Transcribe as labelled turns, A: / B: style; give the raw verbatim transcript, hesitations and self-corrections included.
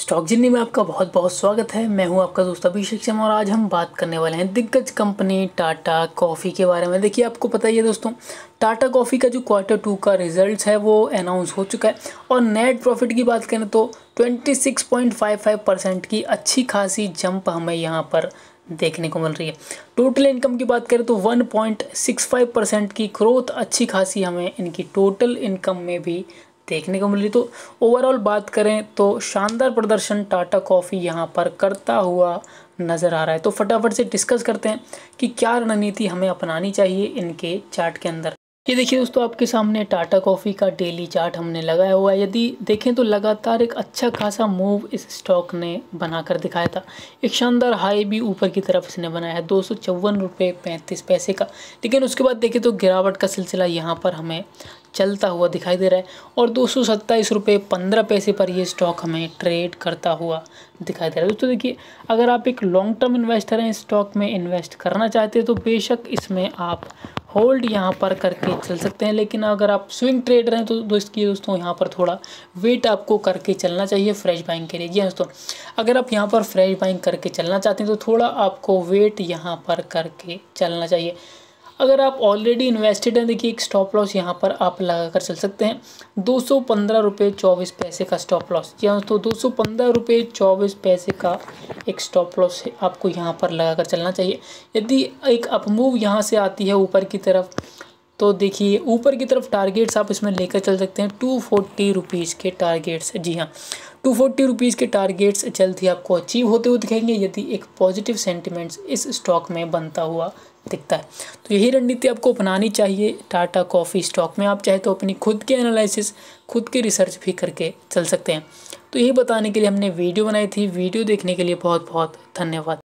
A: Stock journey में आपका बहुत बहुत स्वागत है। मैं हूं आपका दोस्त अभिषेक शर्मा और आज हम बात करने वाले हैं दिग्गज कंपनी टाटा कॉफ़ी के बारे में। देखिए, आपको पता ही है दोस्तों, टाटा कॉफ़ी का जो क्वार्टर टू का रिजल्ट्स है वो अनाउंस हो चुका है और नेट प्रॉफिट की बात करें तो छब्बीस पॉइंट पाँच पाँच परसेंट की अच्छी खासी जंप हमें यहाँ पर देखने को मिल रही है। टोटल इनकम की बात करें तो एक पॉइंट छह पाँच परसेंट की ग्रोथ अच्छी खासी हमें इनकी टोटल इनकम में भी देखने को मिल रही। तो ओवरऑल बात करें तो शानदार प्रदर्शन टाटा कॉफ़ी यहाँ पर करता हुआ नज़र आ रहा है। तो फटाफट से डिस्कस करते हैं कि क्या रणनीति हमें अपनानी चाहिए इनके चार्ट के अंदर। ये देखिए दोस्तों, आपके सामने टाटा कॉफ़ी का डेली चार्ट हमने लगाया हुआ है। यदि देखें तो लगातार एक अच्छा खासा मूव इस स्टॉक ने बनाकर दिखाया था। एक शानदार हाई भी ऊपर की तरफ इसने बनाया है दो सौ चौवन रुपये पैंतीस पैसे का, लेकिन उसके बाद देखें तो गिरावट का सिलसिला यहाँ पर हमें चलता हुआ दिखाई दे रहा है और दो सौ सत्ताईस रुपये पंद्रह पैसे पर ये स्टॉक हमें ट्रेड करता हुआ दिखाई दे रहा है। दोस्तों देखिए, अगर आप एक लॉन्ग टर्म इन्वेस्टर हैं, स्टॉक में इन्वेस्ट करना चाहते हैं तो बेशक इसमें आप होल्ड यहाँ पर करके चल सकते हैं, लेकिन अगर आप स्विंग ट्रेडर हैं तो दोस्तों दोस्तों यहाँ पर थोड़ा वेट आपको करके चलना चाहिए फ्रेश बाइंग के लिए। जी दोस्तों, अगर आप यहाँ पर फ्रेश बाइंग करके चलना चाहते हैं तो थोड़ा आपको वेट यहाँ पर करके चलना चाहिए। अगर आप ऑलरेडी इन्वेस्टेड हैं, देखिए एक स्टॉप लॉस यहाँ पर आप लगा कर चल सकते हैं दो सौ पंद्रह रुपये चौबीस पैसे का स्टॉप लॉस। जी दोस्तों, दो सौ पंद्रह रुपये चौबीस पैसे का एक स्टॉप लॉस आपको यहाँ पर लगा कर चलना चाहिए। यदि एक अपमूव यहाँ से आती है ऊपर की तरफ तो देखिए ऊपर की तरफ टारगेट्स आप इसमें लेकर चल सकते हैं टू फोर्टी रुपीज़ के टारगेट्स। जी हाँ, टू फोर्टी रुपीज़ के टारगेट्स जल्द ही आपको अचीव होते हुए दिखेंगे यदि एक पॉजिटिव सेंटिमेंट्स इस स्टॉक में बनता हुआ दिखता है। तो यही रणनीति आपको अपनानी चाहिए टाटा कॉफ़ी स्टॉक में। आप चाहे तो अपनी खुद के एनालिसिस खुद के रिसर्च भी करके चल सकते हैं। तो यही बताने के लिए हमने वीडियो बनाई थी। वीडियो देखने के लिए बहुत बहुत धन्यवाद।